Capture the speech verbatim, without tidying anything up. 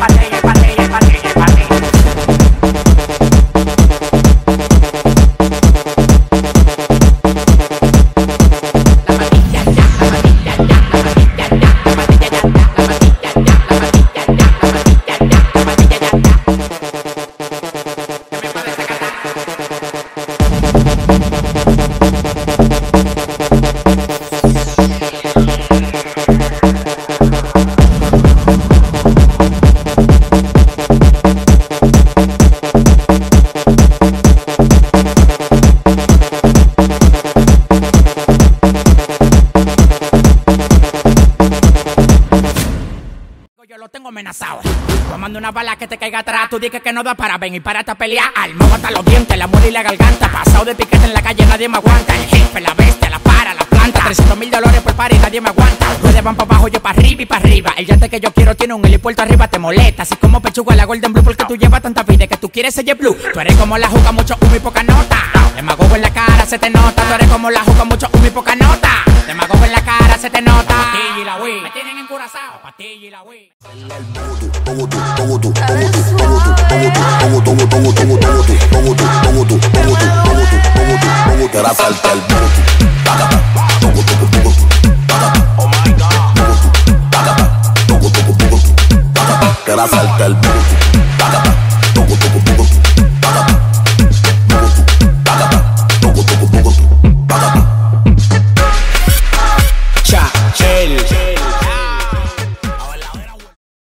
Tomando una bala que te caiga atrás, tú dices que no da para ven y párate a pelear. Alma hasta los dientes, la muela y la garganta. Pasado de piquete en la calle, nadie me aguanta. El jefe, la bestia, la para, la planta. trescientos mil dólares por par y nadie me aguanta. Ustedes van para abajo, yo para arriba y para arriba. El yate que yo quiero tiene un helipuerto arriba, te molesta. Así como pechuga la Golden Blue, porque tú llevas tanta vida que tú quieres ser blue. Tú eres como la juca, mucho humo y poca nota. Demagogo en la cara, se te nota. Tú eres como la juca, mucho humo y poca nota. Demagogo en la cara, se te nota. Patilla y la Wii, me tienen encurazado. Patilla y la Wii. Quiero hacerte el Oh my God. Quiero hacerte el